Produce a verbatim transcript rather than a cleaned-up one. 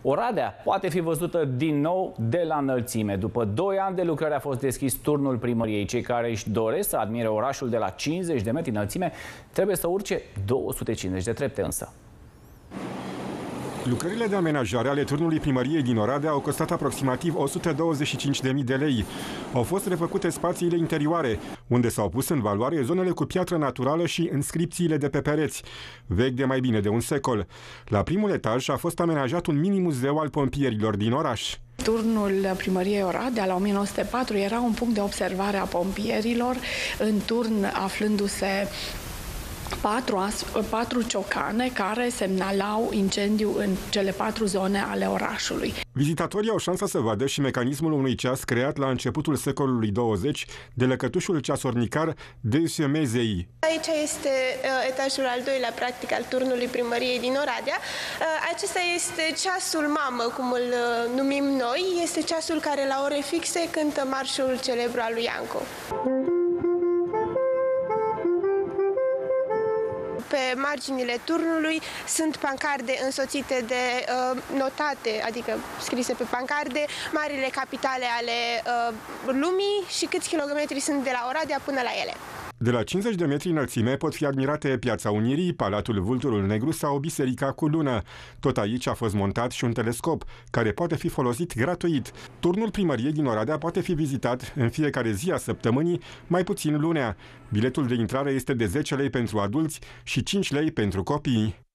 Oradea poate fi văzută din nou de la înălțime. După doi ani de lucrare a fost deschis turnul primăriei. Cei care își doresc să admire orașul de la cincizeci de metri înălțime trebuie să urce două sute cincizeci de trepte însă. Lucrările de amenajare ale turnului primăriei din Oradea au costat aproximativ o sută douăzeci și cinci de mii de lei. Au fost refăcute spațiile interioare, unde s-au pus în valoare zonele cu piatră naturală și inscripțiile de pe pereți, vechi de mai bine de un secol. La primul etaj a fost amenajat un mini-muzeu al pompierilor din oraș. Turnul primăriei Oradea la o mie nouă sute patru era un punct de observare a pompierilor, în turn aflându-se Patru, patru ciocane care semnalau incendiu în cele patru zone ale orașului. Vizitatorii au șansa să vadă și mecanismul unui ceas creat la începutul secolului douăzeci de lăcătușul ceasornicar de Mezei. Aici este uh, etajul al doilea, practic, al turnului primăriei din Oradea. Uh, acesta este ceasul mamă, cum îl uh, numim noi. Este ceasul care la ore fixe cântă marșul celebru al lui Ianco. Pe marginile turnului sunt pancarde însoțite de uh, notate, adică scrise pe pancarde, marile capitale ale uh, lumii și câți kilometri sunt de la Oradea până la ele. De la cincizeci de metri înălțime pot fi admirate Piața Unirii, Palatul Vulturul Negru sau Biserica cu lună. Tot aici a fost montat și un telescop, care poate fi folosit gratuit. Turnul primăriei din Oradea poate fi vizitat în fiecare zi a săptămânii, mai puțin lunea. Biletul de intrare este de zece lei pentru adulți și cinci lei pentru copii.